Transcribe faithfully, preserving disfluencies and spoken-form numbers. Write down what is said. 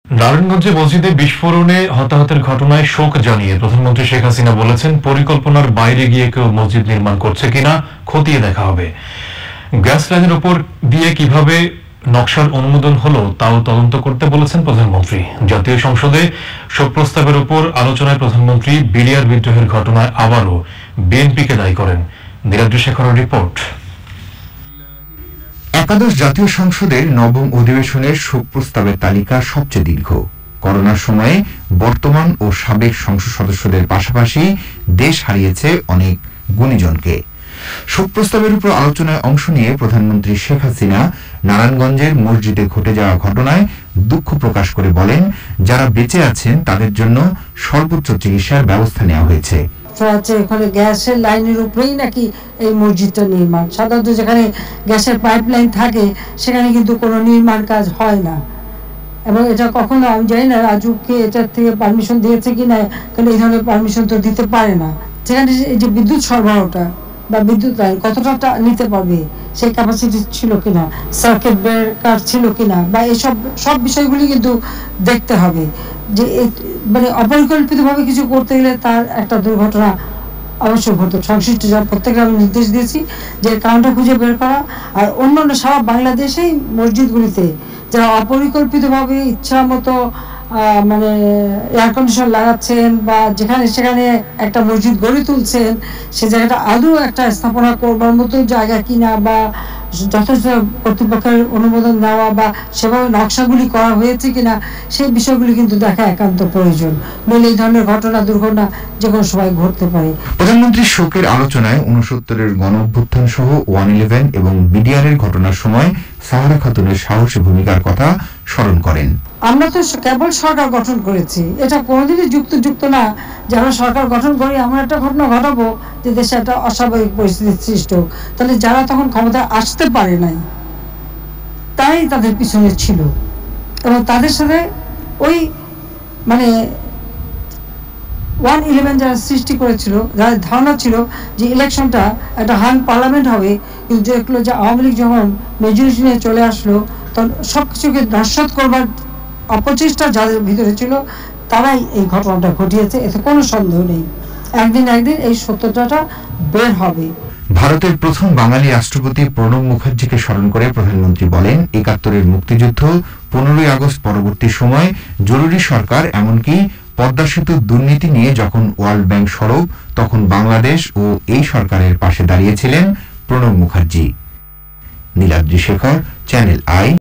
নারায়ণগঞ্জে মসজিদে বিস্ফোরণে হতাহতের ঘটনায় শোক জানিয়ে প্রধানমন্ত্রী শেখ হাসিনা বলেছেন, পরিকল্পনার বাইরে গিয়ে কেউ মসজিদ নির্মাণ করছে কিনা খতিয়ে দেখা হবে। গ্যাস লাইনের উপর দিয়ে কিভাবে নকশার অনুমোদন হলো তাও তদন্ত করতে বলেছেন প্রধানমন্ত্রী। জাতীয় সংসদে শোক প্রস্তাবের উপর আলোচনায় প্রধানমন্ত্রী বিডিআর বিদ্রোহের ঘটনায় আবারও বিএনপিকে দায়ী করেন। নীলাদ্রি শেখরের রিপোর্ট। একাদশ জাতীয় সংসদের নবম অধিবেশনের শোক প্রস্তাবের তালিকা সবচেয়ে দীর্ঘ। করোনার সময়ে বর্তমান ও সাবেক সংসদ সদস্যদের পাশাপাশি দেশ হারিয়েছে অনেক গুণীজনকে। শোক প্রস্তাবের উপর আলোচনায় অংশ নিয়ে প্রধানমন্ত্রী শেখ হাসিনা নারায়ণগঞ্জের মসজিদে ঘটে যাওয়া ঘটনায় দুঃখ প্রকাশ করে বলেন, যারা বেঁচে আছেন তাদের জন্য সর্বোচ্চ চিকিৎসার ব্যবস্থা নেওয়া হয়েছে। ওখানে গ্যাসের লাইনের উপরেই নাকি এই মসজিদটা নির্মাণ। সাধারণত যেখানে গ্যাসের পাইপ লাইন থাকে সেখানে কিন্তু কোনো নির্মাণ কাজ হয় না, এবং এটা কখনো আমি জানি না রাজুকে এটার থেকে পারমিশন দিয়েছে কিনা, কারণ এই ধরনের পারমিশন তো দিতে পারে না। সেখানে এই যে বিদ্যুৎ সরবরাহটা বা বিদ্যুৎ লাইন কতটা নিতে পারবে সেই ক্যাপাসিটি ছিল কিনা, সার্কিট ব্রেকার ছিল কিনা, বা এইসব সব বিষয়গুলি কিন্তু দেখতে হবে। যে মানে অপরিকল্পিতভাবে কিছু করতে গেলে তার একটা দুর্ঘটনা অবশ্যই ঘটতো। সংশ্লিষ্ট যারা প্রত্যেককে আমি নির্দেশ দিয়েছি যে কারণটা খুঁজে বের করা। আর অন্যান্য সারা বাংলাদেশেই মসজিদগুলিতে যারা অপরিকল্পিতভাবে ইচ্ছা মতো মানে এয়ার কন্ডিশন লাগাচ্ছেন বা যেখানে সেখানে একটা মসজিদ গড়ে তুলছেন, সে জায়গাটা আদৌ একটা স্থাপনা করবার মতো জায়গা কিনা, বা যথেষ্ট কর্তৃপক্ষের অনুমোদন দেওয়া বা সেভাবে নকশাগুলি করা হয়েছে কিনা, সেই বিষয়গুলি কিন্তু দেখা একান্ত প্রয়োজন। নইলে এই ধরনের ঘটনা দুর্ঘটনা যে কোনো সময় ঘটতে পারে। প্রধানমন্ত্রীর শোকের আলোচনায় উনসত্তরের গণ অভ্যুত্থান সহ ওয়ান ইলেভেন এবং বিডিআর এর ঘটনার সময় সাহারা খাতুনের সাহসী ভূমিকার কথা স্মরণ করেন। আমরা তো কেবল সরকার গঠন করেছি, এটা কোনোদিনই যুক্ত যুক্ত না যে আমরা সরকার গঠন করি এমন একটা ঘটনা ঘটাবো যে দেশে একটা অস্বাভাবিক পরিস্থিতির সৃষ্টি হোক। তাহলে যারা তখন ক্ষমতায় আসতে পারে নাই তাই তাদের পিছনে ছিল, এবং তাদের সাথে ওই মানে ওয়ান ইলেভেন যারা সৃষ্টি করেছিল, যাদের ধারণা ছিল যে ইলেকশনটা একটা হাং পার্লামেন্ট হবে, কিন্তু দেখলো যে আওয়ামী লীগ যখন মেজরিটি নিয়ে চলে আসলো তখন সব কিছুকে নস্যাৎ করবার অপচেষ্টা যাদের ভিতরে ছিল তারাই এই ঘটনাটা ঘটিয়েছে, এতে কোনো সন্দেহ নেই। একদিন একদিন এই সত্যতাটা বের হবে। ভারতের প্রথম বাঙালি রাষ্ট্রপতি প্রণব মুখার্জিকে স্মরণ করে প্রধানমন্ত্রী বলেন, একাত্তরের মুক্তিযুদ্ধ, পনেরোই আগস্ট পরবর্তী সময় জরুরি সরকার, এমনকি পদ্মা সেতু দুর্নীতি নিয়ে যখন ওয়ার্ল্ড ব্যাংক সরব তখন বাংলাদেশ ও এই সরকারের পাশে দাঁড়িয়েছিলেন প্রণব মুখার্জি। Niladri Shekhar, Channel I.